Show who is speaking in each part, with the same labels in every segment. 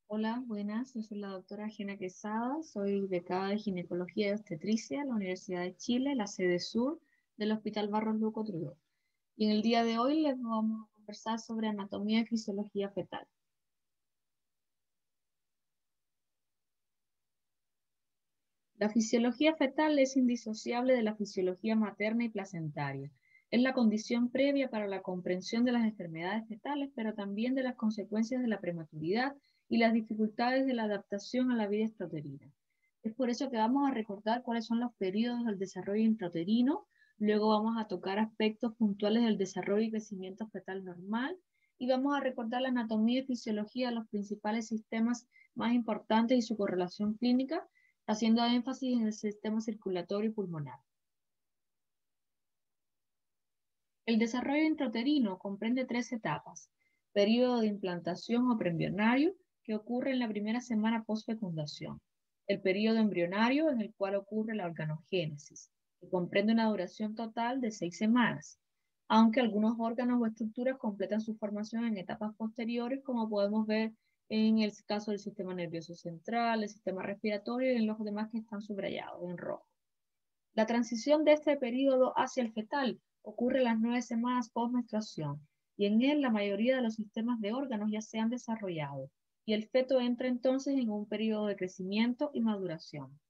Speaker 1: Hola, buenas. Yo soy la doctora Gena Quesada, soy becada de Ginecología y Obstetricia en la Universidad de Chile, la sede sur del Hospital Barros Luco Trudó. Y en el día de hoy les vamos a conversar sobre anatomía y fisiología fetal. La fisiología fetal es indisociable de la fisiología materna y placentaria. Es la condición previa para la comprensión de las enfermedades fetales, pero también de las consecuencias de la prematuridad y las dificultades de la adaptación a la vida extrauterina. Es por eso que vamos a recordar cuáles son los periodos del desarrollo intrauterino, luego vamos a tocar aspectos puntuales del desarrollo y crecimiento fetal normal, y vamos a recordar la anatomía y fisiología de los principales sistemas más importantes y su correlación clínica, haciendo énfasis en el sistema circulatorio y pulmonar. El desarrollo intrauterino comprende tres etapas: periodo de implantación o preembrionario, que ocurre en la primera semana postfecundación; el periodo embrionario, en el cual ocurre la organogénesis, que comprende una duración total de 6 semanas, aunque algunos órganos o estructuras completan su formación en etapas posteriores, como podemos ver en el caso del sistema nervioso central, el sistema respiratorio y en los demás que están subrayados en rojo. La transición de este periodo hacia el fetal ocurre las 9 semanas postmenstruación, y en él la mayoría de los sistemas de órganos ya se han desarrollado, y el feto entra entonces en un periodo de crecimiento y maduración.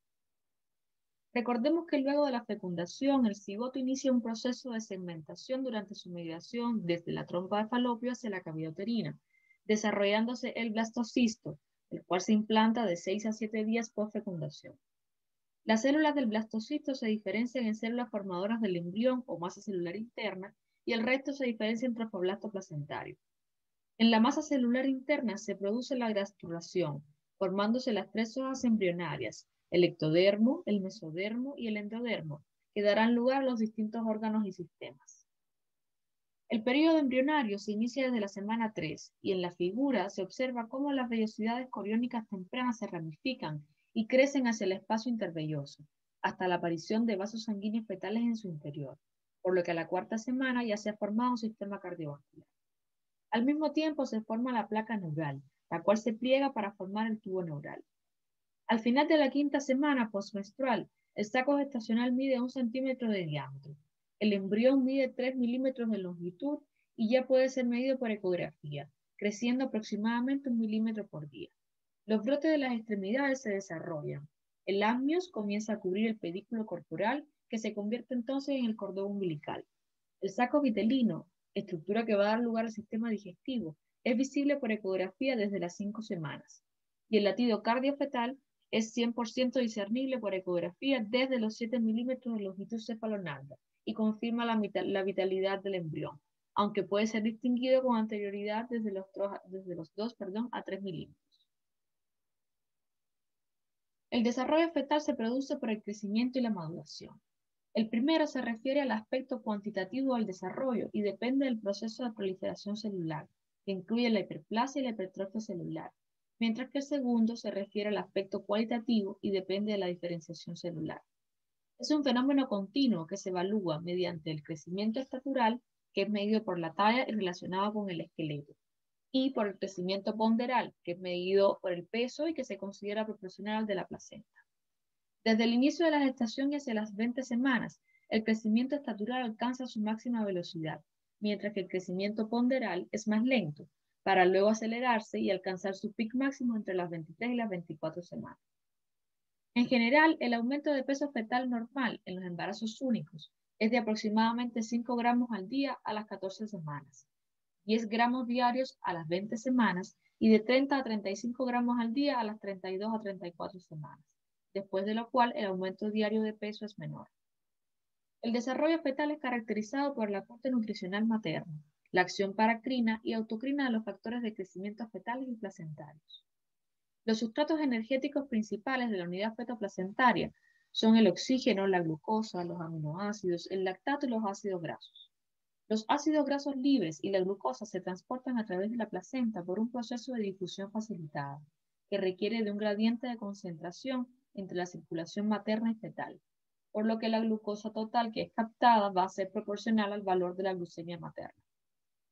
Speaker 1: Recordemos que luego de la fecundación, el cigoto inicia un proceso de segmentación durante su migración desde la trompa de falopio hacia la cavidad uterina, desarrollándose el blastocisto, el cual se implanta de 6 a 7 días postfecundación. Las células del blastocisto se diferencian en células formadoras del embrión o masa celular interna, y el resto se diferencia en trofoblasto placentario. En la masa celular interna se produce la gastrulación, formándose las tres hojas embrionarias: el ectodermo, el mesodermo y el endodermo, que darán lugar a los distintos órganos y sistemas. El periodo embrionario se inicia desde la semana 3, y en la figura se observa cómo las vellosidades coriónicas tempranas se ramifican y crecen hacia el espacio intervelloso, hasta la aparición de vasos sanguíneos fetales en su interior, por lo que a la cuarta semana ya se ha formado un sistema cardiovascular. Al mismo tiempo se forma la placa neural, la cual se pliega para formar el tubo neural. Al final de la quinta semana postmenstrual, el saco gestacional mide 1 centímetro de diámetro. El embrión mide 3 milímetros de longitud y ya puede ser medido por ecografía, creciendo aproximadamente 1 milímetro por día. Los brotes de las extremidades se desarrollan. El amnios comienza a cubrir el pedículo corporal, que se convierte entonces en el cordón umbilical. El saco vitelino, estructura que va a dar lugar al sistema digestivo, es visible por ecografía desde las 5 semanas. Y el latido cardiofetal es 100% discernible por ecografía desde los 7 milímetros de longitud cefalonalga y confirma la vitalidad del embrión, aunque puede ser distinguido con anterioridad desde los 2 a 3 milímetros. El desarrollo fetal se produce por el crecimiento y la maduración. El primero se refiere al aspecto cuantitativo del desarrollo y depende del proceso de proliferación celular, que incluye la hiperplasia y la hipertrofia celular, mientras que el segundo se refiere al aspecto cualitativo y depende de la diferenciación celular. Es un fenómeno continuo que se evalúa mediante el crecimiento estatural, que es medido por la talla y relacionado con el esqueleto, y por el crecimiento ponderal, que es medido por el peso y que se considera proporcional al de la placenta. Desde el inicio de la gestación y hacia las 20 semanas, el crecimiento estatural alcanza su máxima velocidad, mientras que el crecimiento ponderal es más lento, para luego acelerarse y alcanzar su pico máximo entre las 23 y las 24 semanas. En general, el aumento de peso fetal normal en los embarazos únicos es de aproximadamente 5 gramos al día a las 14 semanas, 10 gramos diarios a las 20 semanas y de 30 a 35 gramos al día a las 32 a 34 semanas, después de lo cual el aumento diario de peso es menor. El desarrollo fetal es caracterizado por el aporte nutricional materno, la acción paracrina y autocrina de los factores de crecimiento fetales y placentarios. Los sustratos energéticos principales de la unidad fetoplacentaria son el oxígeno, la glucosa, los aminoácidos, el lactato y los ácidos grasos. Los ácidos grasos libres y la glucosa se transportan a través de la placenta por un proceso de difusión facilitada, que requiere de un gradiente de concentración entre la circulación materna y fetal, por lo que la glucosa total que es captada va a ser proporcional al valor de la glucemia materna.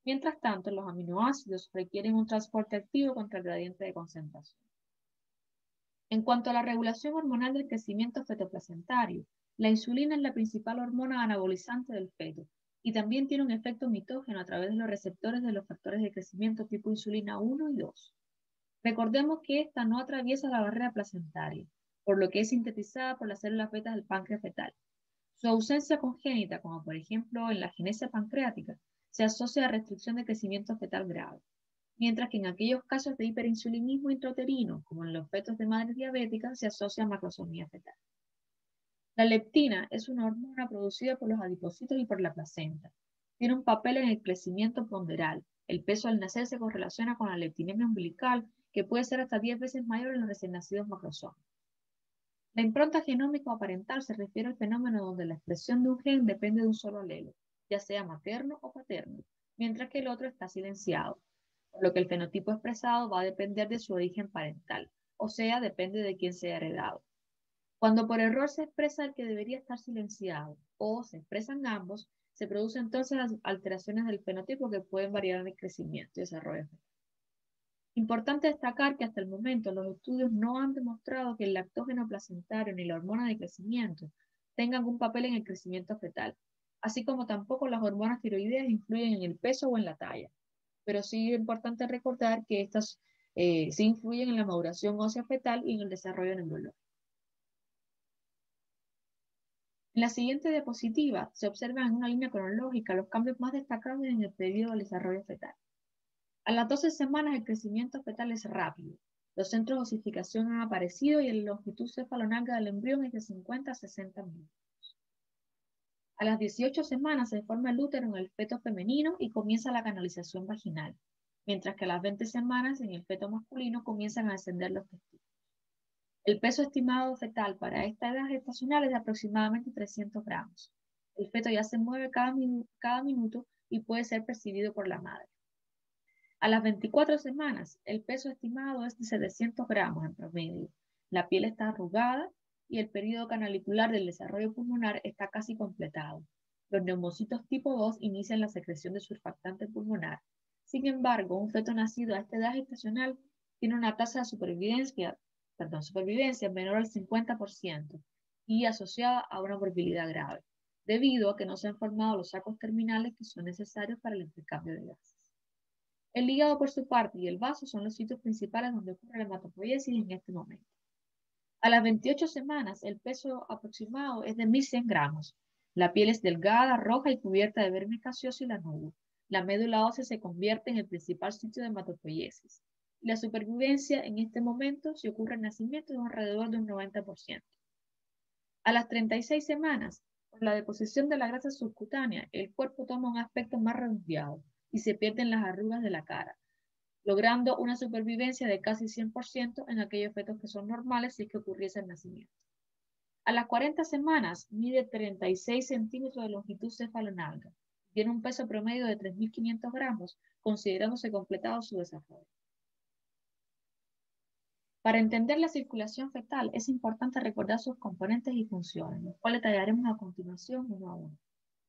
Speaker 1: Mientras tanto, los aminoácidos requieren un transporte activo contra el gradiente de concentración. En cuanto a la regulación hormonal del crecimiento fetoplacentario, la insulina es la principal hormona anabolizante del feto y también tiene un efecto mitógeno a través de los receptores de los factores de crecimiento tipo insulina 1 y 2. Recordemos que esta no atraviesa la barrera placentaria, por lo que es sintetizada por las células betas del páncreas fetal. Su ausencia congénita, como por ejemplo en la genesia pancreática, se asocia a restricción de crecimiento fetal grave, mientras que en aquellos casos de hiperinsulinismo intrauterino, como en los fetos de madres diabéticas, se asocia a macrosomía fetal. La leptina es una hormona producida por los adipocitos y por la placenta. Tiene un papel en el crecimiento ponderal. El peso al nacer se correlaciona con la leptinemia umbilical, que puede ser hasta 10 veces mayor en los recién nacidos macrosómicos. La impronta genómica o parental se refiere al fenómeno donde la expresión de un gen depende de un solo alelo, ya sea materno o paterno, mientras que el otro está silenciado, por lo que el fenotipo expresado va a depender de su origen parental, o sea, depende de quién sea heredado. Cuando por error se expresa el que debería estar silenciado o se expresan ambos, se producen entonces las alteraciones del fenotipo que pueden variar en el crecimiento y desarrollo fetal. Importante destacar que hasta el momento los estudios no han demostrado que el lactógeno placentario ni la hormona de crecimiento tengan un papel en el crecimiento fetal, así como tampoco las hormonas tiroideas influyen en el peso o en la talla. Pero sí es importante recordar que estas sí influyen en la maduración ósea fetal y en el desarrollo neurológico. En la siguiente diapositiva se observan en una línea cronológica los cambios más destacados en el periodo del desarrollo fetal. A las 12 semanas el crecimiento fetal es rápido. Los centros de osificación han aparecido y la longitud cefalonalga del embrión es de 50 a 60 minutos. A las 18 semanas se forma el útero en el feto femenino y comienza la canalización vaginal, mientras que a las 20 semanas en el feto masculino comienzan a descender los testículos. El peso estimado fetal para esta edad gestacional es de aproximadamente 300 gramos. El feto ya se mueve cada minuto y puede ser percibido por la madre. A las 24 semanas, el peso estimado es de 700 gramos en promedio. La piel está arrugada y el periodo canalicular del desarrollo pulmonar está casi completado. Los neumocitos tipo 2 inician la secreción de surfactante pulmonar. Sin embargo, un feto nacido a esta edad gestacional tiene una tasa de supervivencia menor al 50% y asociada a una morbilidad grave, debido a que no se han formado los sacos terminales que son necesarios para el intercambio de gases. El hígado, por su parte, y el vaso son los sitios principales donde ocurre la hematopoiesis en este momento. A las 28 semanas, el peso aproximado es de 1.100 gramos. La piel es delgada, roja y cubierta de vermis caseoso y lanudo. La médula ósea se convierte en el principal sitio de hematopoiesis. La supervivencia en este momento, si ocurre el nacimiento, es alrededor de un 90%. A las 36 semanas, por la deposición de la grasa subcutánea, el cuerpo toma un aspecto más redondeado y se pierden las arrugas de la cara, logrando una supervivencia de casi 100% en aquellos fetos que son normales si es que ocurriese el nacimiento. A las 40 semanas mide 36 centímetros de longitud cefalonalga. Tiene un peso promedio de 3.500 gramos, considerándose completado su desarrollo. Para entender la circulación fetal es importante recordar sus componentes y funciones, los cuales detallaremos a continuación uno a uno.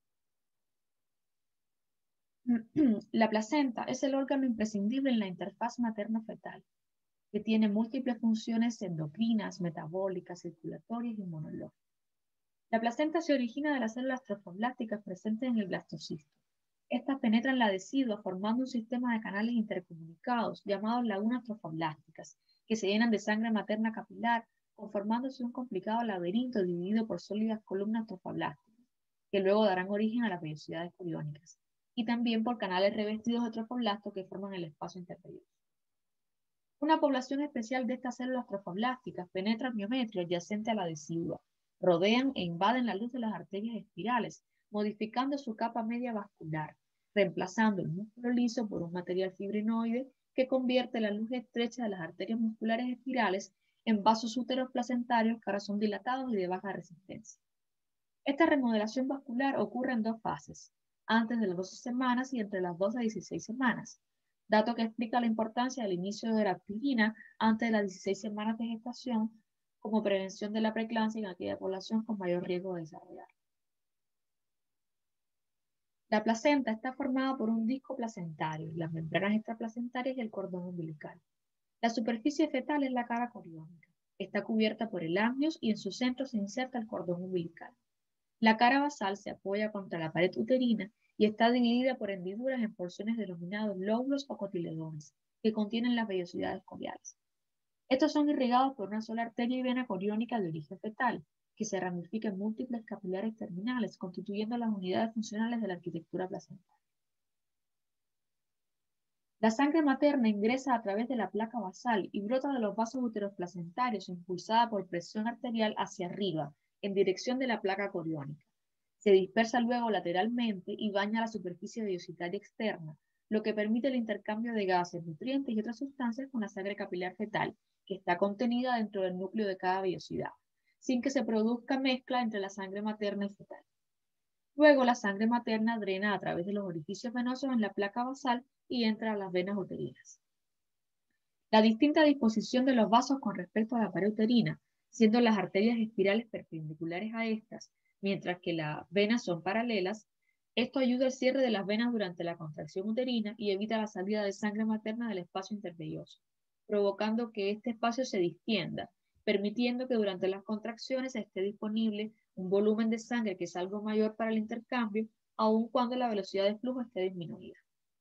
Speaker 1: La placenta es el órgano imprescindible en la interfaz materno-fetal, que tiene múltiples funciones endocrinas, metabólicas, circulatorias y inmunológicas. La placenta se origina de las células trofoblásticas presentes en el blastocisto. Estas penetran la decidua formando un sistema de canales intercomunicados llamados lagunas trofoblásticas, que se llenan de sangre materna capilar, conformándose un complicado laberinto dividido por sólidas columnas trofoblásticas, que luego darán origen a las vellosidades coriónicas, y también por canales revestidos de trofoblastos que forman el espacio intermedio. Una población especial de estas células trofoblásticas penetra el miometrio adyacente a la decidua, rodean e invaden la luz de las arterias espirales, modificando su capa media vascular, reemplazando el músculo liso por un material fibrinoide que convierte la luz estrecha de las arterias musculares espirales en vasos úteros placentarios que ahora son dilatados y de baja resistencia. Esta remodelación vascular ocurre en dos fases, antes de las 12 semanas y entre las 12 a 16 semanas, dato que explica la importancia del inicio de la aspirina antes de las 16 semanas de gestación como prevención de la preeclampsia en aquella población con mayor riesgo de desarrollar. La placenta está formada por un disco placentario, las membranas extraplacentarias y el cordón umbilical. La superficie fetal es la cara coriónica. Está cubierta por el amnios y en su centro se inserta el cordón umbilical. La cara basal se apoya contra la pared uterina y está dividida por hendiduras en porciones denominadas lóbulos o cotiledones, que contienen las vellosidades coriales. Estos son irrigados por una sola arteria y vena coriónica de origen fetal, que se ramifica en múltiples capilares terminales, constituyendo las unidades funcionales de la arquitectura placental. La sangre materna ingresa a través de la placa basal y brota de los vasos uteroplacentarios impulsada por presión arterial hacia arriba, en dirección de la placa coriónica. Se dispersa luego lateralmente y baña la superficie vellositaria externa, lo que permite el intercambio de gases, nutrientes y otras sustancias con la sangre capilar fetal, que está contenida dentro del núcleo de cada vellosidad, sin que se produzca mezcla entre la sangre materna y fetal. Luego la sangre materna drena a través de los orificios venosos en la placa basal y entra a las venas uterinas. La distinta disposición de los vasos con respecto a la pared uterina, siendo las arterias espirales perpendiculares a estas, mientras que las venas son paralelas, esto ayuda al cierre de las venas durante la contracción uterina y evita la salida de sangre materna del espacio intervelloso, provocando que este espacio se distienda, permitiendo que durante las contracciones esté disponible un volumen de sangre que es algo mayor para el intercambio, aun cuando la velocidad de flujo esté disminuida.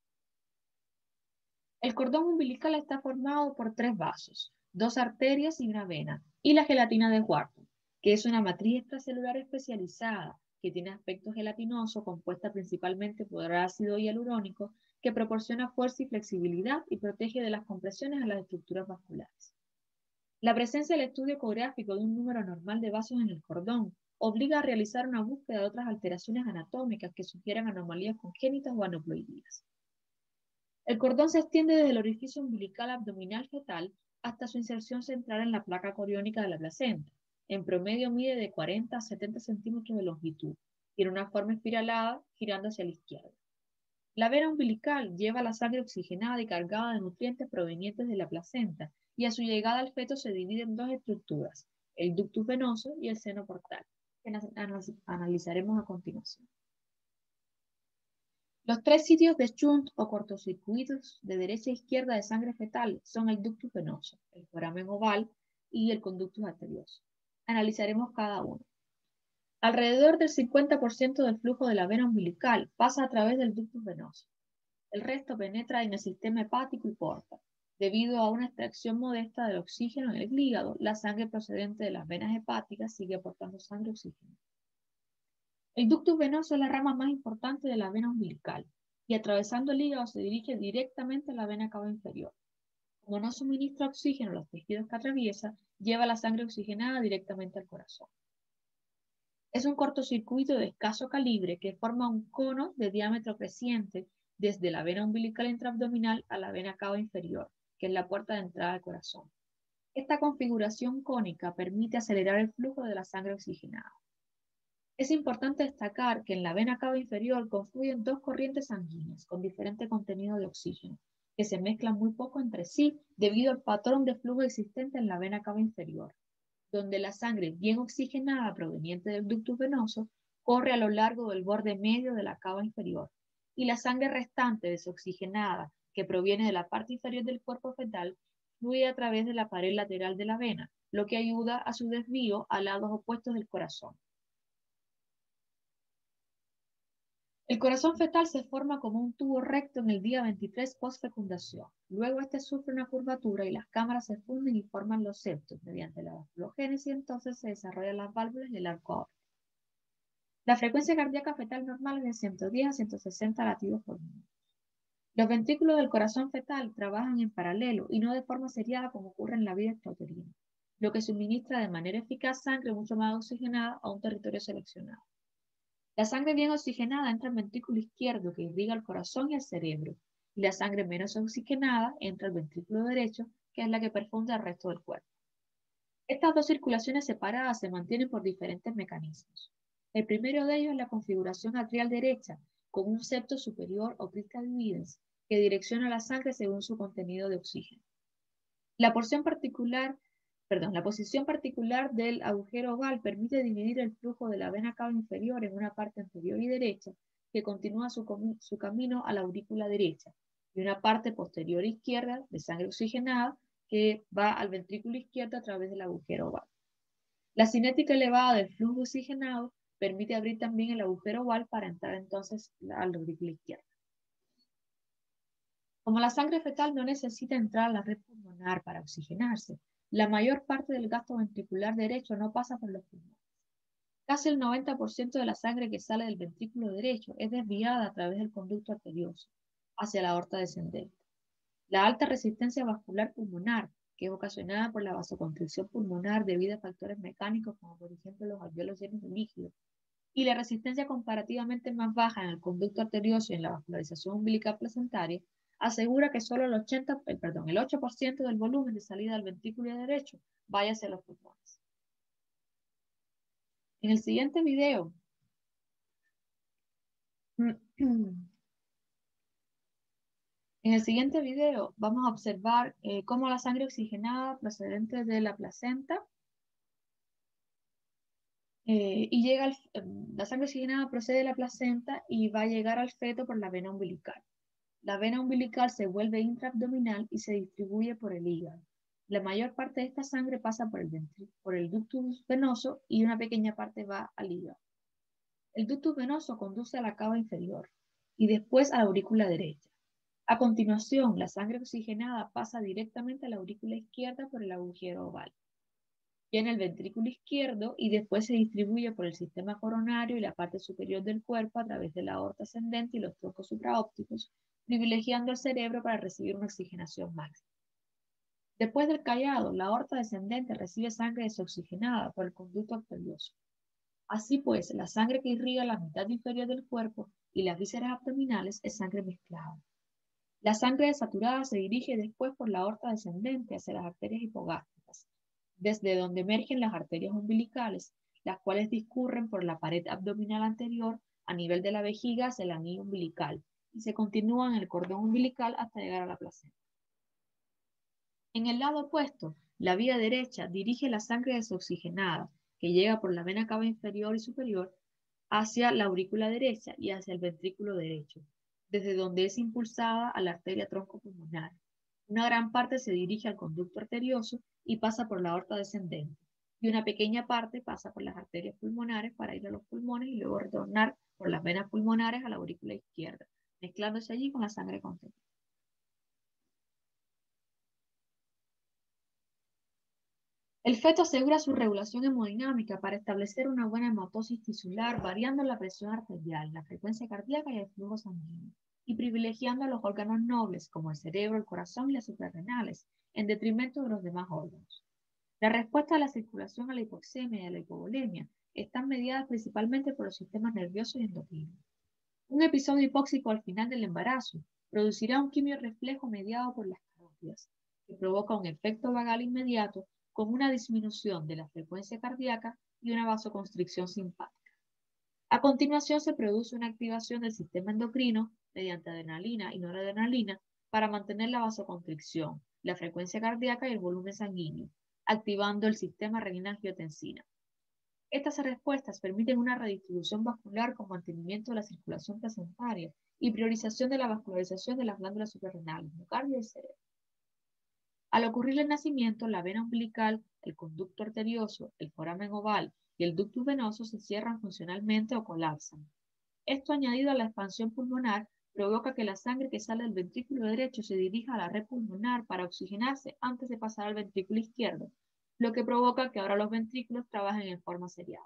Speaker 1: El cordón umbilical está formado por 3 vasos, 2 arterias y una vena, y la gelatina de Wharton, que es una matriz extracelular especializada que tiene aspecto gelatinoso, compuesta principalmente por ácido hialurónico, que proporciona fuerza y flexibilidad y protege de las compresiones a las estructuras vasculares. La presencia del estudio ecográfico de un número normal de vasos en el cordón obliga a realizar una búsqueda de otras alteraciones anatómicas que sugieran anomalías congénitas o aneuploidías. El cordón se extiende desde el orificio umbilical abdominal fetal hasta su inserción central en la placa coriónica de la placenta. En promedio mide de 40 a 70 centímetros de longitud. Tiene una forma espiralada girando hacia la izquierda. La vena umbilical lleva la sangre oxigenada y cargada de nutrientes provenientes de la placenta y a su llegada al feto se divide en 2 estructuras, el ductus venoso y el seno portal, que analizaremos a continuación. Los 3 sitios de shunt o cortocircuitos de derecha e izquierda de sangre fetal son el ductus venoso, el foramen oval y el conductus arterioso. Analizaremos cada uno. Alrededor del 50% del flujo de la vena umbilical pasa a través del ductus venoso. El resto penetra en el sistema hepático y porta. Debido a una extracción modesta del oxígeno en el hígado, la sangre procedente de las venas hepáticas sigue aportando sangre oxigenada. El ductus venoso es la rama más importante de la vena umbilical y atravesando el hígado se dirige directamente a la vena cava inferior. Como no suministra oxígeno a los tejidos que atraviesa, lleva la sangre oxigenada directamente al corazón. Es un cortocircuito de escaso calibre que forma un cono de diámetro creciente desde la vena umbilical intraabdominal a la vena cava inferior, que es la puerta de entrada al corazón. Esta configuración cónica permite acelerar el flujo de la sangre oxigenada. Es importante destacar que en la vena cava inferior confluyen 2 corrientes sanguíneas con diferente contenido de oxígeno, que se mezclan muy poco entre sí debido al patrón de flujo existente en la vena cava inferior, donde la sangre bien oxigenada proveniente del ductus venoso corre a lo largo del borde medio de la cava inferior, y la sangre restante desoxigenada que proviene de la parte inferior del cuerpo fetal fluye a través de la pared lateral de la vena, lo que ayuda a su desvío a lados opuestos del corazón. El corazón fetal se forma como un tubo recto en el día 23 post-fecundación. Luego este sufre una curvatura y las cámaras se funden y forman los septos. Mediante la vasculogénesis entonces se desarrollan las válvulas y el arco aórtico. La frecuencia cardíaca fetal normal es de 110 a 160 latidos por minuto. Los ventrículos del corazón fetal trabajan en paralelo y no de forma seriada como ocurre en la vida extrauterina, lo que suministra de manera eficaz sangre mucho más oxigenada a un territorio seleccionado. La sangre bien oxigenada entra al ventrículo izquierdo que irriga el corazón y el cerebro, y la sangre menos oxigenada entra al ventrículo derecho, que es la que perfunde al resto del cuerpo. Estas 2 circulaciones separadas se mantienen por diferentes mecanismos. El primero de ellos es la configuración atrial derecha, con un septo superior o crista dividens, que direcciona la sangre según su contenido de oxígeno. La posición particular del agujero oval permite dividir el flujo de la vena cava inferior en una parte anterior y derecha, que continúa su camino a la aurícula derecha, y una parte posterior izquierda de sangre oxigenada que va al ventrículo izquierdo a través del agujero oval. La cinética elevada del flujo oxigenado permite abrir también el agujero oval para entrar entonces a la aurícula izquierda. Como la sangre fetal no necesita entrar a la red pulmonar para oxigenarse, la mayor parte del gasto ventricular derecho no pasa por los pulmones. Casi el 90% de la sangre que sale del ventrículo derecho es desviada a través del conducto arterioso hacia la aorta descendente. La alta resistencia vascular pulmonar, que es ocasionada por la vasoconstricción pulmonar debido a factores mecánicos como por ejemplo los alvéolos llenos de líquido, y la resistencia comparativamente más baja en el conducto arterioso y en la vascularización umbilical placentaria, asegura que solo el 8% del volumen de salida del ventrículo derecho vaya hacia los pulmones. En el siguiente video, vamos a observar cómo la sangre oxigenada procedente de la placenta la sangre oxigenada procede de la placenta y va a llegar al feto por la vena umbilical. La vena umbilical se vuelve intraabdominal y se distribuye por el hígado. La mayor parte de esta sangre pasa por el ductus venoso y una pequeña parte va al hígado. El ductus venoso conduce a la cava inferior y después a la aurícula derecha. A continuación, la sangre oxigenada pasa directamente a la aurícula izquierda por el agujero oval. Llena el ventrículo izquierdo y después se distribuye por el sistema coronario y la parte superior del cuerpo a través de la aorta ascendente y los troncos supraópticos, privilegiando el cerebro para recibir una oxigenación máxima. Después del callado, la aorta descendente recibe sangre desoxigenada por el conducto arterioso. Así pues, la sangre que irriga la mitad inferior del cuerpo y las vísceras abdominales es sangre mezclada. La sangre desaturada se dirige después por la aorta descendente hacia las arterias hipogástricas, desde donde emergen las arterias umbilicales, las cuales discurren por la pared abdominal anterior a nivel de la vejiga hacia el anillo umbilical y se continúan en el cordón umbilical hasta llegar a la placenta. En el lado opuesto, la vía derecha dirige la sangre desoxigenada, que llega por la vena cava inferior y superior, hacia la aurícula derecha y hacia el ventrículo derecho, desde donde es impulsada a la arteria troncopulmonar. Una gran parte se dirige al conducto arterioso y pasa por la aorta descendente, y una pequeña parte pasa por las arterias pulmonares para ir a los pulmones y luego retornar por las venas pulmonares a la aurícula izquierda, mezclándose allí con la sangre contenida. El feto asegura su regulación hemodinámica para establecer una buena hematosis tisular, variando la presión arterial, la frecuencia cardíaca y el flujo sanguíneo, y privilegiando a los órganos nobles como el cerebro, el corazón y las suprarrenales, en detrimento de los demás órganos. La respuesta a la circulación a la hipoxemia y a la hipovolemia están mediadas principalmente por los sistemas nerviosos y endocrinos. Un episodio hipóxico al final del embarazo producirá un quimiorreflejo mediado por las carótidas, que provoca un efecto vagal inmediato con una disminución de la frecuencia cardíaca y una vasoconstricción simpática. A continuación se produce una activación del sistema endocrino mediante adrenalina y noradrenalina para mantener la vasoconstricción, la frecuencia cardíaca y el volumen sanguíneo, activando el sistema renina-angiotensina. Estas respuestas permiten una redistribución vascular con mantenimiento de la circulación placentaria y priorización de la vascularización de las glándulas suprarrenales, miocardio y cerebro. Al ocurrir el nacimiento, la vena umbilical, el conducto arterioso, el foramen oval y el ductus venoso se cierran funcionalmente o colapsan. Esto, añadido a la expansión pulmonar, provoca que la sangre que sale del ventrículo derecho se dirija a la red pulmonar para oxigenarse antes de pasar al ventrículo izquierdo, lo que provoca que ahora los ventrículos trabajen en forma seriada.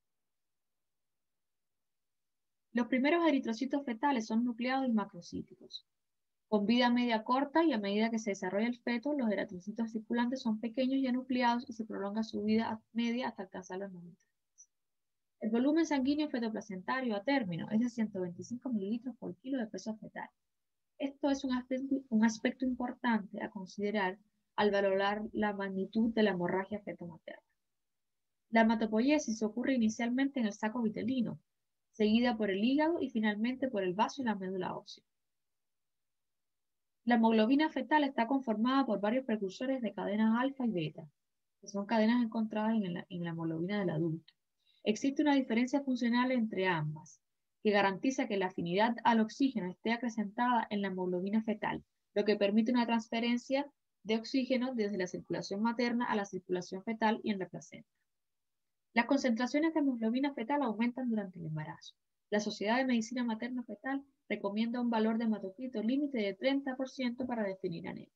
Speaker 1: Los primeros eritrocitos fetales son nucleados y macrocíticos. Con vida media corta y a medida que se desarrolla el feto, los eritrocitos circulantes son pequeños y anucleados y se prolonga su vida media hasta alcanzar los 90 días. El volumen sanguíneo fetoplacentario a término es de 125 mililitros por kilo de peso fetal. Esto es un aspecto importante a considerar al valorar la magnitud de la hemorragia fetomaterna. La hematopoiesis ocurre inicialmente en el saco vitelino, seguida por el hígado y finalmente por el vaso y la médula ósea. La hemoglobina fetal está conformada por varios precursores de cadenas alfa y beta, que son cadenas encontradas en la hemoglobina del adulto. Existe una diferencia funcional entre ambas, que garantiza que la afinidad al oxígeno esté acrecentada en la hemoglobina fetal, lo que permite una transferencia de oxígeno desde la circulación materna a la circulación fetal y en la placenta. Las concentraciones de hemoglobina fetal aumentan durante el embarazo. La Sociedad de Medicina Materno-Fetal recomienda un valor de hematocrito límite de 30% para definir anemia.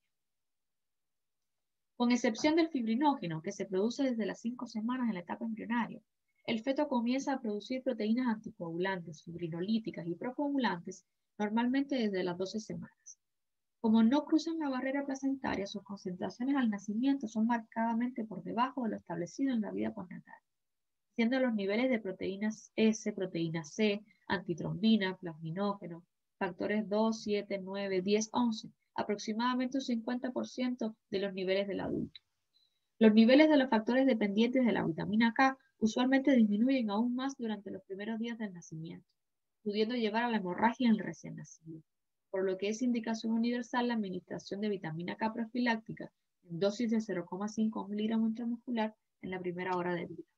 Speaker 1: Con excepción del fibrinógeno, que se produce desde las 5 semanas en la etapa embrionaria, el feto comienza a producir proteínas anticoagulantes, fibrinolíticas y procoagulantes normalmente desde las 12 semanas. Como no cruzan la barrera placentaria, sus concentraciones al nacimiento son marcadamente por debajo de lo establecido en la vida postnatal, siendo los niveles de proteínas S, proteína C, antitrombina, plasminógeno, factores 2, 7, 9, 10, 11, aproximadamente un 50% de los niveles del adulto. Los niveles de los factores dependientes de la vitamina K usualmente disminuyen aún más durante los primeros días del nacimiento, pudiendo llevar a la hemorragia en el recién nacido, por lo que es indicación universal la administración de vitamina K profiláctica en dosis de 0,5 miligramos intramuscular en la primera hora de vida.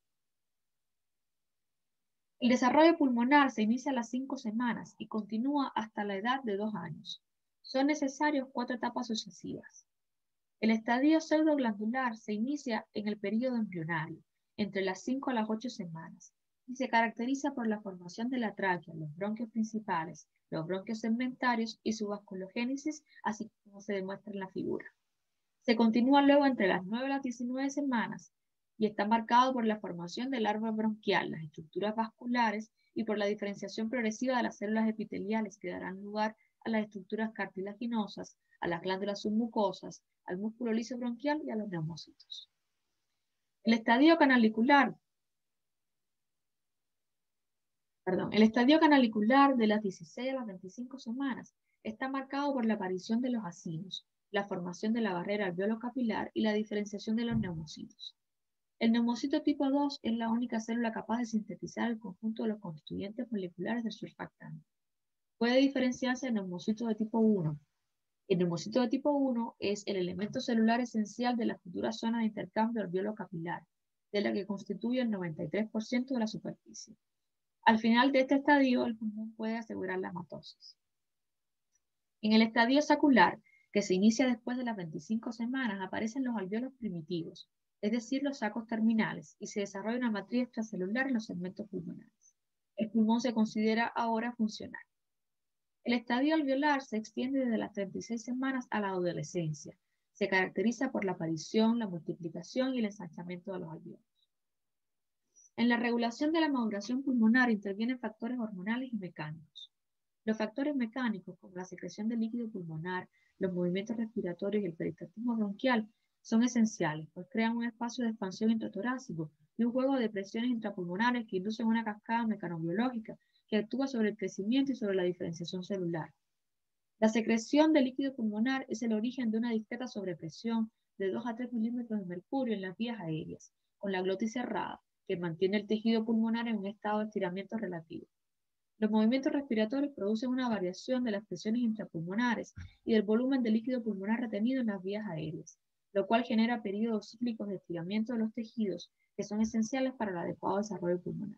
Speaker 1: El desarrollo pulmonar se inicia a las 5 semanas y continúa hasta la edad de 2 años. Son necesarios 4 etapas sucesivas. El estadio pseudoglandular se inicia en el período embrionario, entre las 5 a las 8 semanas, y se caracteriza por la formación de la tráquea, los bronquios principales, los bronquios segmentarios y su vasculogénesis, así como se demuestra en la figura. Se continúa luego entre las 9 a las 19 semanas y está marcado por la formación del árbol bronquial, las estructuras vasculares y por la diferenciación progresiva de las células epiteliales que darán lugar a las estructuras cartilaginosas, a las glándulas submucosas, al músculo liso bronquial y a los neumocitos. El estadio canalicular de las 16 a las 25 semanas está marcado por la aparición de los acinos, la formación de la barrera alveolo-capilar y la diferenciación de los neumocitos. El neumocito tipo 2 es la única célula capaz de sintetizar el conjunto de los constituyentes moleculares del surfactante. Puede diferenciarse del neumocito de tipo 1. El neumocito de tipo 1 es el elemento celular esencial de la futura zona de intercambio alveolo-capilar, de la que constituye el 93% de la superficie. Al final de este estadio, el pulmón puede asegurar la hematosis. En el estadio sacular, que se inicia después de las 25 semanas, aparecen los alvéolos primitivos, es decir, los sacos terminales, y se desarrolla una matriz extracelular en los segmentos pulmonares. El pulmón se considera ahora funcional. El estadio alveolar se extiende desde las 36 semanas a la adolescencia. Se caracteriza por la aparición, la multiplicación y el ensanchamiento de los alvéolos. En la regulación de la maduración pulmonar intervienen factores hormonales y mecánicos. Los factores mecánicos, como la secreción de líquido pulmonar, los movimientos respiratorios y el peristaltismo bronquial, son esenciales, pues crean un espacio de expansión intratorácico y un juego de presiones intrapulmonares que inducen una cascada mecanobiológica que actúa sobre el crecimiento y sobre la diferenciación celular. La secreción de líquido pulmonar es el origen de una discreta sobrepresión de 2 a 3 milímetros de mercurio en las vías aéreas, con la glotis cerrada, que mantiene el tejido pulmonar en un estado de estiramiento relativo. Los movimientos respiratorios producen una variación de las presiones intrapulmonares y del volumen de líquido pulmonar retenido en las vías aéreas, lo cual genera periodos cíclicos de estiramiento de los tejidos que son esenciales para el adecuado desarrollo pulmonar.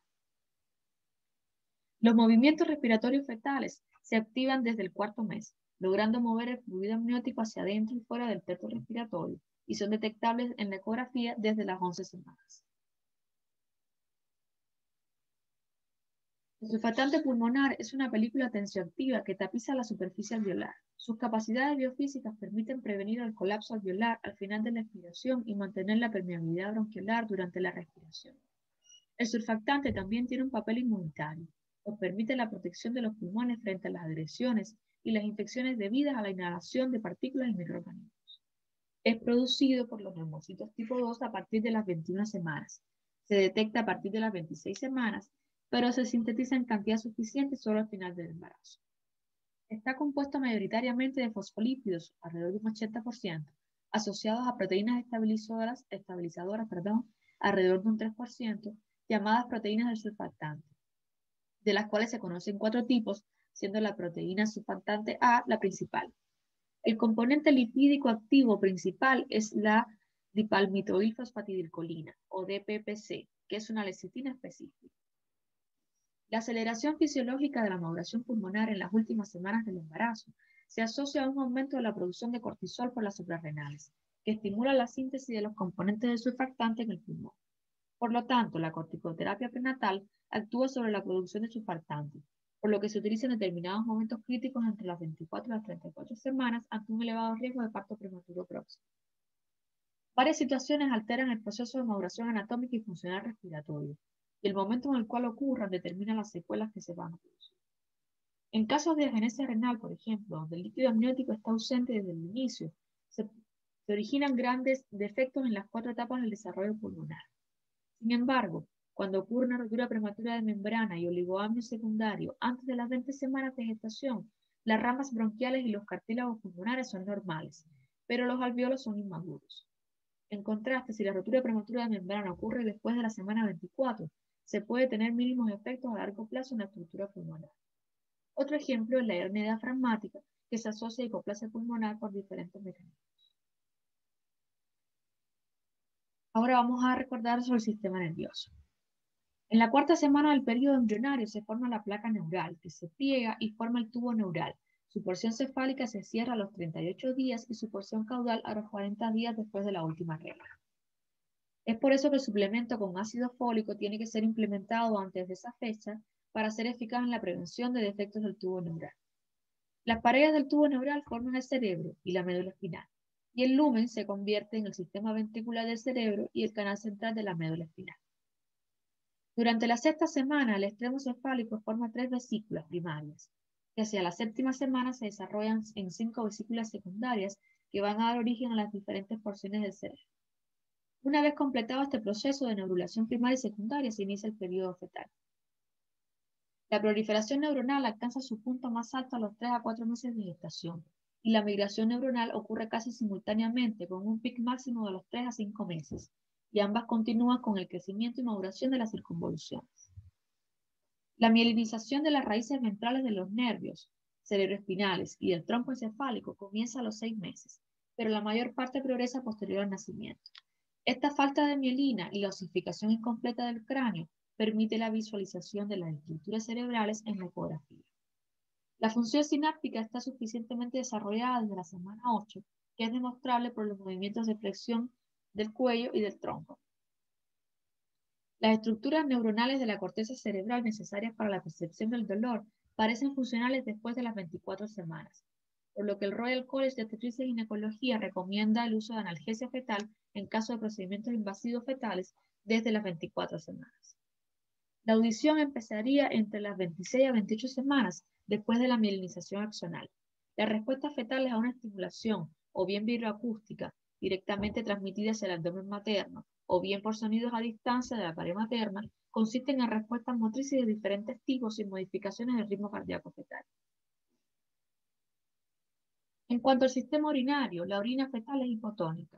Speaker 1: Los movimientos respiratorios fetales se activan desde el 4º mes, logrando mover el fluido amniótico hacia adentro y fuera del tracto respiratorio, y son detectables en la ecografía desde las 11 semanas. El surfactante pulmonar es una película tensioactiva que tapiza la superficie alveolar. Sus capacidades biofísicas permiten prevenir el colapso alveolar al final de la expiración y mantener la permeabilidad bronquiolar durante la respiración. El surfactante también tiene un papel inmunitario, pues permite la protección de los pulmones frente a las agresiones y las infecciones debidas a la inhalación de partículas y microorganismos. Es producido por los neumocitos tipo 2 a partir de las 21 semanas. Se detecta a partir de las 26 semanas, pero se sintetiza en cantidad suficiente solo al final del embarazo. Está compuesto mayoritariamente de fosfolípidos, alrededor de un 80%, asociados a proteínas estabilizadoras, alrededor de un 3%, llamadas proteínas del surfactante, de las cuales se conocen 4 tipos, siendo la proteína surfactante A la principal. El componente lipídico activo principal es la dipalmitoilfosfatidilcolina, o DPPC, que es una lecitina específica. La aceleración fisiológica de la maduración pulmonar en las últimas semanas del embarazo se asocia a un aumento de la producción de cortisol por las suprarrenales, que estimula la síntesis de los componentes del surfactante en el pulmón. Por lo tanto, la corticoterapia prenatal actúa sobre la producción de surfactante, por lo que se utiliza en determinados momentos críticos entre las 24 y las 34 semanas ante un elevado riesgo de parto prematuro próximo. Varias situaciones alteran el proceso de maduración anatómica y funcional respiratorio, y el momento en el cual ocurran determina las secuelas que se van a producir. En casos de agenesia renal, por ejemplo, donde el líquido amniótico está ausente desde el inicio, se originan grandes defectos en las 4 etapas del desarrollo pulmonar. Sin embargo, cuando ocurre una rotura prematura de membrana y oligoamnio secundario antes de las 20 semanas de gestación, las ramas bronquiales y los cartílagos pulmonares son normales, pero los alvéolos son inmaduros. En contraste, si la rotura prematura de membrana ocurre después de la semana 24, se puede tener mínimos efectos a largo plazo en la estructura pulmonar. Otro ejemplo es la hernia diafragmática, que se asocia a hipoplasia pulmonar por diferentes mecanismos. Ahora vamos a recordar sobre el sistema nervioso. En la 4ª semana del periodo embrionario se forma la placa neural, que se pliega y forma el tubo neural. Su porción cefálica se cierra a los 38 días y su porción caudal a los 40 días después de la última regla. Es por eso que el suplemento con ácido fólico tiene que ser implementado antes de esa fecha para ser eficaz en la prevención de defectos del tubo neural. Las paredes del tubo neural forman el cerebro y la médula espinal, y el lumen se convierte en el sistema ventricular del cerebro y el canal central de la médula espinal. Durante la 6ª semana, el extremo cefálico forma 3 vesículas primarias, que hacia la 7ª semana se desarrollan en 5 vesículas secundarias que van a dar origen a las diferentes porciones del cerebro. Una vez completado este proceso de neurulación primaria y secundaria, se inicia el periodo fetal. La proliferación neuronal alcanza su punto más alto a los 3 a 4 meses de gestación, y la migración neuronal ocurre casi simultáneamente, con un pic máximo de los 3 a 5 meses, y ambas continúan con el crecimiento y maduración de las circunvoluciones. La mielinización de las raíces ventrales de los nervios cerebroespinales y del tronco encefálico comienza a los 6 meses, pero la mayor parte progresa posterior al nacimiento. Esta falta de mielina y la osificación incompleta del cráneo permite la visualización de las estructuras cerebrales en la ecografía. La función sináptica está suficientemente desarrollada desde la semana 8, que es demostrable por los movimientos de flexión del cuello y del tronco. Las estructuras neuronales de la corteza cerebral necesarias para la percepción del dolor parecen funcionales después de las 24 semanas, por lo que el Royal College de Obstetricia y Ginecología recomienda el uso de analgesia fetal en caso de procedimientos invasivos fetales desde las 24 semanas. La audición empezaría entre las 26 a 28 semanas después de la mielinización axonal. La respuesta fetal es a una estimulación, o bien vibroacústica, directamente transmitida hacia el abdomen materno, o bien por sonidos a distancia de la pared materna, consisten en respuestas motrices de diferentes tipos y modificaciones del ritmo cardíaco fetal. En cuanto al sistema urinario, la orina fetal es hipotónica.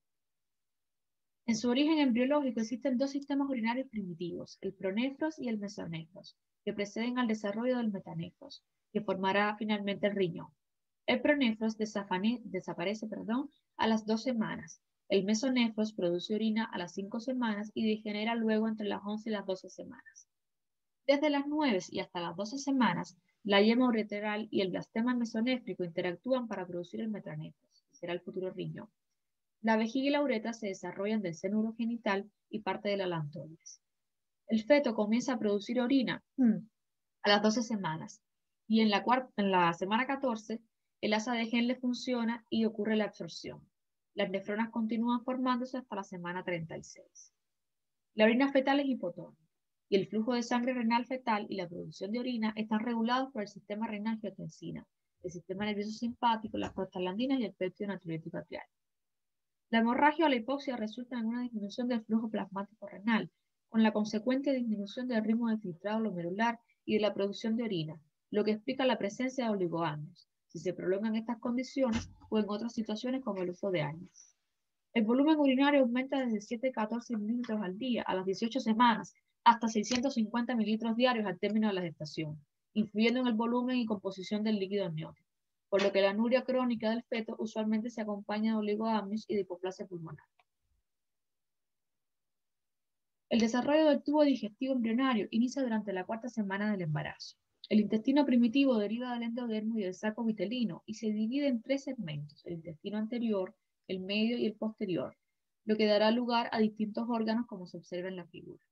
Speaker 1: En su origen embriológico existen 2 sistemas urinarios primitivos, el pronefros y el mesonefros, que preceden al desarrollo del metanefros, que formará finalmente el riñón. El pronefros desaparece a las 2 semanas. El mesonefros produce orina a las 5 semanas y degenera luego entre las 11 y las 12 semanas. Desde las 9 y hasta las 12 semanas, la yema uretral y el blastema mesonéfrico interactúan para producir el metanefros, que será el futuro riñón. La vejiga y la uretra se desarrollan del seno urogenital y parte de la lantoides. El feto comienza a producir orina a las 12 semanas y en la semana 14 el asa de Henle funciona y ocurre la absorción. Las nefronas continúan formándose hasta la semana 36. La orina fetal es hipotónica y el flujo de sangre renal fetal y la producción de orina están regulados por el sistema renal-angiotensina, el sistema nervioso simpático, las prostaglandinas y el péptido natriurético atrial. La hemorragia o la hipoxia resulta en una disminución del flujo plasmático renal, con la consecuente disminución del ritmo de filtrado glomerular y de la producción de orina, lo que explica la presencia de oligoamnios, si se prolongan estas condiciones o en otras situaciones como el uso de ARNIs. El volumen urinario aumenta desde 7 a 14 mililitros al día a las 18 semanas hasta 650 mililitros diarios al término de la gestación, influyendo en el volumen y composición del líquido amniótico, por lo que la anuria crónica del feto usualmente se acompaña de oligoamnios y de hipoplasia pulmonar. El desarrollo del tubo digestivo embrionario inicia durante la cuarta semana del embarazo. El intestino primitivo deriva del endodermo y del saco vitelino y se divide en tres segmentos, el intestino anterior, el medio y el posterior, lo que dará lugar a distintos órganos como se observa en la figura.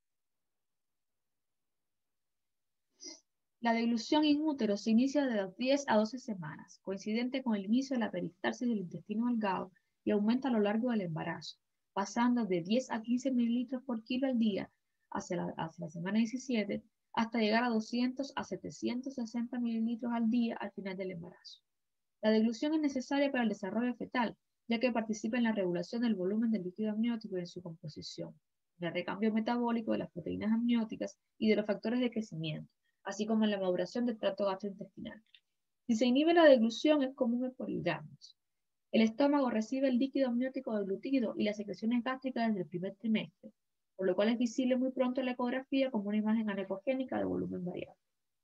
Speaker 1: La deglución in útero se inicia de las 10 a 12 semanas, coincidente con el inicio de la peristalsis del intestino delgado y aumenta a lo largo del embarazo, pasando de 10 a 15 mililitros por kilo al día hacia la semana 17, hasta llegar a 200 a 760 mililitros al día al final del embarazo. La deglución es necesaria para el desarrollo fetal, ya que participa en la regulación del volumen del líquido amniótico y en su composición, en el recambio metabólico de las proteínas amnióticas y de los factores de crecimiento, así como en la maduración del tracto gastrointestinal. Si se inhibe la deglución, es común en poligramos. El estómago recibe el líquido amniótico deglutido y las secreciones gástricas desde el primer trimestre, por lo cual es visible muy pronto en la ecografía como una imagen anecogénica de volumen variable.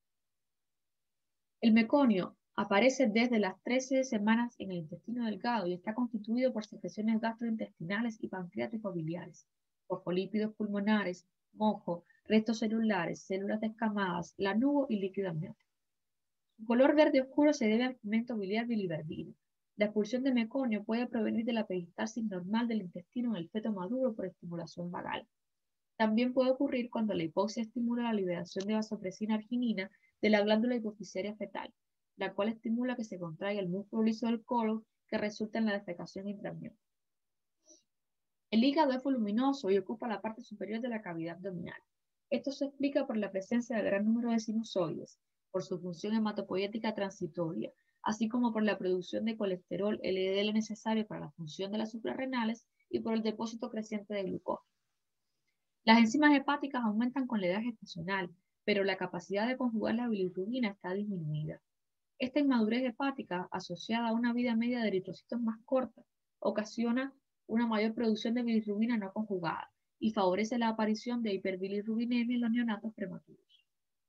Speaker 1: El meconio aparece desde las 13 semanas en el intestino delgado y está constituido por secreciones gastrointestinales y pancreático-biliares, fosfolípidos pulmonares, mojo, restos celulares, células descamadas, lanugo y líquido amniótico. Su color verde oscuro se debe al pigmento biliar biliverdino. La expulsión de meconio puede provenir de la peristalsis normal del intestino en el feto maduro por estimulación vagal. También puede ocurrir cuando la hipoxia estimula la liberación de vasopresina arginina de la glándula hipoficiaria fetal, la cual estimula que se contraiga el músculo liso del colon que resulta en la defecación intraamniótica. El hígado es voluminoso y ocupa la parte superior de la cavidad abdominal. Esto se explica por la presencia de gran número de sinusoides, por su función hematopoietica transitoria, así como por la producción de colesterol LDL necesario para la función de las suprarrenales y por el depósito creciente de glucógeno. Las enzimas hepáticas aumentan con la edad gestacional, pero la capacidad de conjugar la bilirrubina está disminuida. Esta inmadurez hepática, asociada a una vida media de eritrocitos más corta, ocasiona una mayor producción de bilirrubina no conjugada y favorece la aparición de hiperbilirrubinemia en los neonatos prematuros.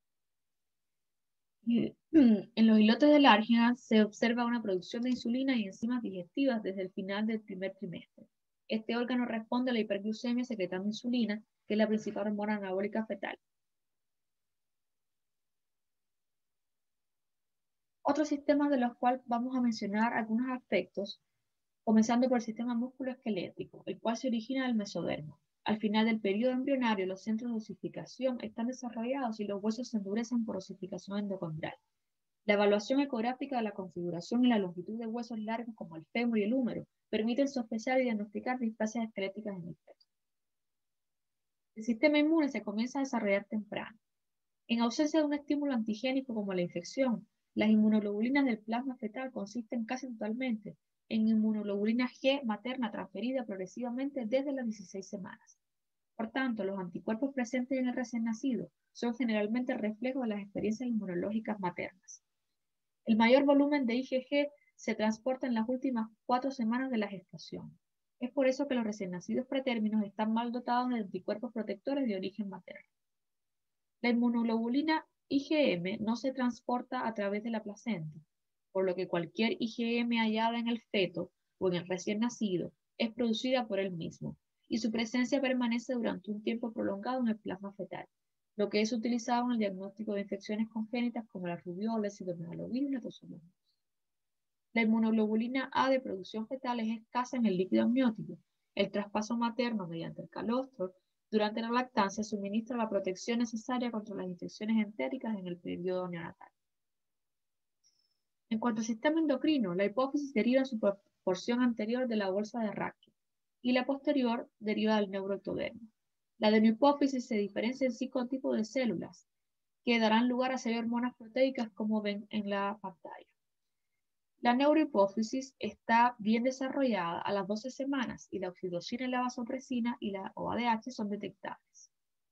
Speaker 1: En los islotes de Langerhans se observa una producción de insulina y enzimas digestivas desde el final del primer trimestre. Este órgano responde a la hiperglucemia secretando insulina, que es la principal hormona anabólica fetal. Otros sistemas de los cuales vamos a mencionar algunos aspectos, comenzando por el sistema musculoesquelético, el cual se origina del mesodermo. Al final del periodo embrionario, los centros de osificación están desarrollados y los huesos se endurecen por osificación endocondral. La evaluación ecográfica de la configuración y la longitud de huesos largos como el fémur y el húmero permiten sospechar y diagnosticar displasias esqueléticas en el feto. El sistema inmune se comienza a desarrollar temprano. En ausencia de un estímulo antigénico como la infección, las inmunoglobulinas del plasma fetal consisten casi totalmente en inmunoglobulina G materna transferida progresivamente desde las 16 semanas. Por tanto, los anticuerpos presentes en el recién nacido son generalmente reflejos de las experiencias inmunológicas maternas. El mayor volumen de IgG se transporta en las últimas 4 semanas de la gestación. Es por eso que los recién nacidos pretérminos están mal dotados de anticuerpos protectores de origen materno. La inmunoglobulina IgM no se transporta a través de la placenta, por lo que cualquier IgM hallada en el feto o en el recién nacido es producida por él mismo, y su presencia permanece durante un tiempo prolongado en el plasma fetal, lo que es utilizado en el diagnóstico de infecciones congénitas como la rubiola, citomegalovirus y la tozonosis. La inmunoglobulina A de producción fetal es escasa en el líquido amniótico. El traspaso materno mediante el calostro durante la lactancia suministra la protección necesaria contra las infecciones entéricas en el periodo neonatal. En cuanto al sistema endocrino, la hipófisis deriva en su porción anterior de la bolsa de Raquel y la posterior deriva del neuroectodermo. La adenohipófisis se diferencia en 5 tipos de células que darán lugar a 6 hormonas proteicas como ven en la pantalla. La neurohipófisis está bien desarrollada a las 12 semanas y la oxitocina y la vasopresina y la OADH son detectables.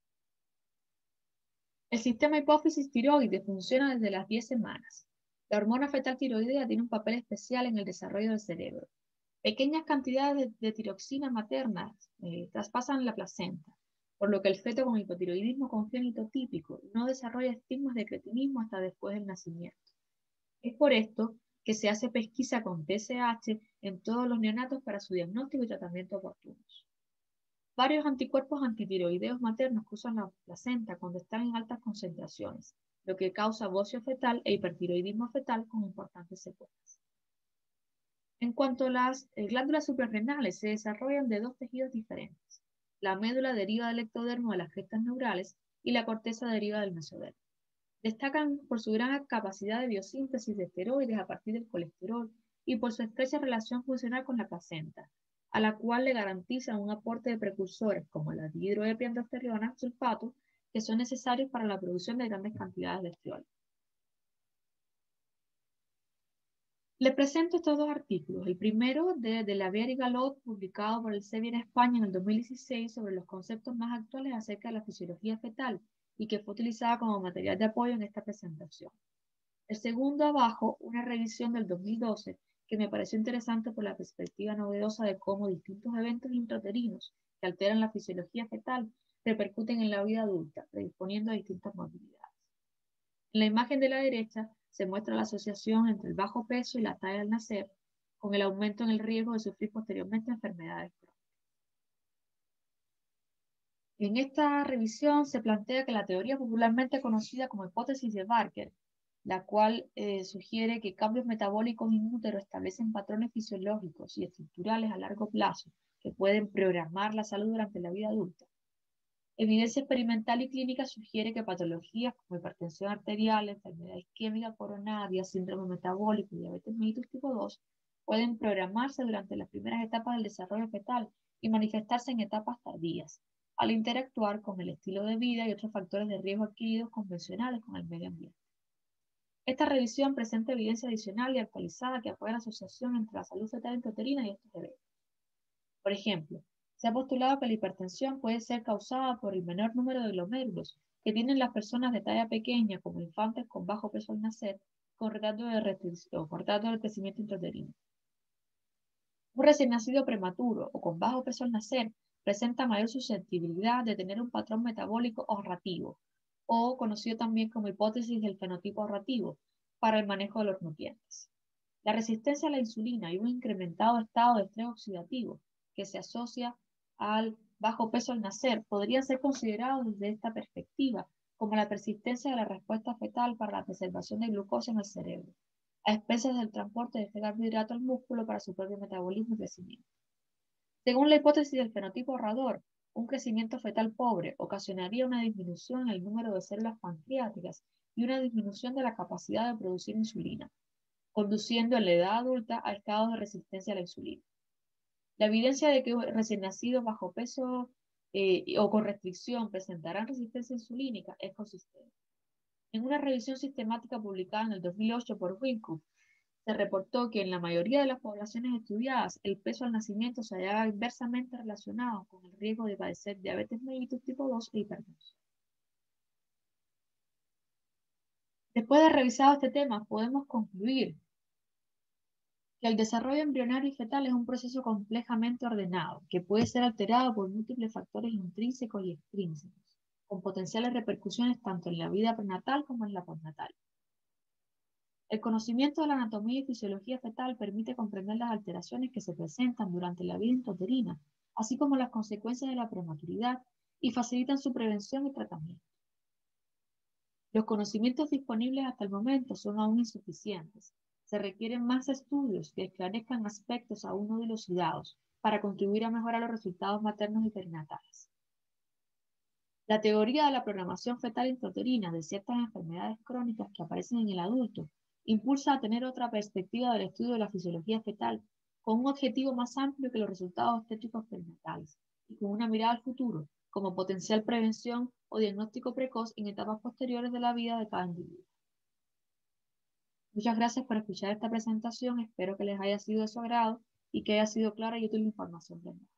Speaker 1: El sistema hipófisis tiroides funciona desde las 10 semanas. La hormona fetal tiroidea tiene un papel especial en el desarrollo del cerebro. Pequeñas cantidades de tiroxina materna traspasan la placenta, por lo que el feto con hipotiroidismo congénito típico no desarrolla estigmas de cretinismo hasta después del nacimiento. Es por esto que se hace pesquisa con TSH en todos los neonatos para su diagnóstico y tratamiento oportunos. Varios anticuerpos antitiroideos maternos cruzan la placenta cuando están en altas concentraciones, lo que causa bocio fetal e hipertiroidismo fetal con importantes secuelas. En cuanto a las glándulas suprarrenales, se desarrollan de dos tejidos diferentes. La médula deriva del ectodermo de las crestas neurales y la corteza deriva del mesodermo. Destacan por su gran capacidad de biosíntesis de esteroides a partir del colesterol y por su estrecha relación funcional con la placenta, a la cual le garantizan un aporte de precursores como la dihidroepiandrosterona sulfato, que son necesarios para la producción de grandes cantidades de estriol. Les presento estos dos artículos. El primero de la Viera y Galot, publicado por el CEBI en España en el 2016, sobre los conceptos más actuales acerca de la fisiología fetal y que fue utilizada como material de apoyo en esta presentación. El segundo abajo, una revisión del 2012, que me pareció interesante por la perspectiva novedosa de cómo distintos eventos intrauterinos que alteran la fisiología fetal repercuten en la vida adulta, predisponiendo a distintas morbilidades. En la imagen de la derecha se muestra la asociación entre el bajo peso y la talla al nacer, con el aumento en el riesgo de sufrir posteriormente enfermedades crónicas. En esta revisión se plantea que la teoría popularmente conocida como hipótesis de Barker, la cual sugiere que cambios metabólicos in útero establecen patrones fisiológicos y estructurales a largo plazo que pueden programar la salud durante la vida adulta. Evidencia experimental y clínica sugiere que patologías como hipertensión arterial, enfermedad isquémica coronaria, síndrome metabólico y diabetes mellitus tipo 2 pueden programarse durante las primeras etapas del desarrollo fetal y manifestarse en etapas tardías, al interactuar con el estilo de vida y otros factores de riesgo adquiridos convencionales con el medio ambiente. Esta revisión presenta evidencia adicional y actualizada que apoya la asociación entre la salud fetal intrauterina y estos eventos. Por ejemplo, se ha postulado que la hipertensión puede ser causada por el menor número de glomérulos que tienen las personas de talla pequeña, como infantes con bajo peso al nacer, con retardo del crecimiento intrauterino. Un recién nacido prematuro o con bajo peso al nacer presenta mayor susceptibilidad de tener un patrón metabólico ahorrativo, o conocido también como hipótesis del fenotipo ahorrativo, para el manejo de los nutrientes. La resistencia a la insulina y un incrementado estado de estrés oxidativo que se asocia al bajo peso al nacer podrían ser considerados desde esta perspectiva como la persistencia de la respuesta fetal para la preservación de glucosa en el cerebro, a expensas del transporte de este carbohidrato al músculo para su propio metabolismo y crecimiento. Según la hipótesis del fenotipo ahorrador, un crecimiento fetal pobre ocasionaría una disminución en el número de células pancreáticas y una disminución de la capacidad de producir insulina, conduciendo en la edad adulta a estados de resistencia a la insulina. La evidencia de que recién nacidos bajo peso o con restricción presentarán resistencia insulínica es consistente. En una revisión sistemática publicada en el 2008 por Wynkoop, se reportó que en la mayoría de las poblaciones estudiadas, el peso al nacimiento se hallaba inversamente relacionado con el riesgo de padecer diabetes mellitus tipo 2 e hipertensión. Después de revisado este tema, podemos concluir que el desarrollo embrionario y fetal es un proceso complejamente ordenado, que puede ser alterado por múltiples factores intrínsecos y extrínsecos, con potenciales repercusiones tanto en la vida prenatal como en la postnatal. El conocimiento de la anatomía y fisiología fetal permite comprender las alteraciones que se presentan durante la vida intrauterina, así como las consecuencias de la prematuridad, y facilitan su prevención y tratamiento. Los conocimientos disponibles hasta el momento son aún insuficientes. Se requieren más estudios que esclarezcan aspectos aún no dilucidados para contribuir a mejorar los resultados maternos y perinatales. La teoría de la programación fetal intrauterina de ciertas enfermedades crónicas que aparecen en el adulto impulsa a tener otra perspectiva del estudio de la fisiología fetal con un objetivo más amplio que los resultados obstétricos perinatales y con una mirada al futuro como potencial prevención o diagnóstico precoz en etapas posteriores de la vida de cada individuo. Muchas gracias por escuchar esta presentación, espero que les haya sido de su agrado y que haya sido clara y útil la información.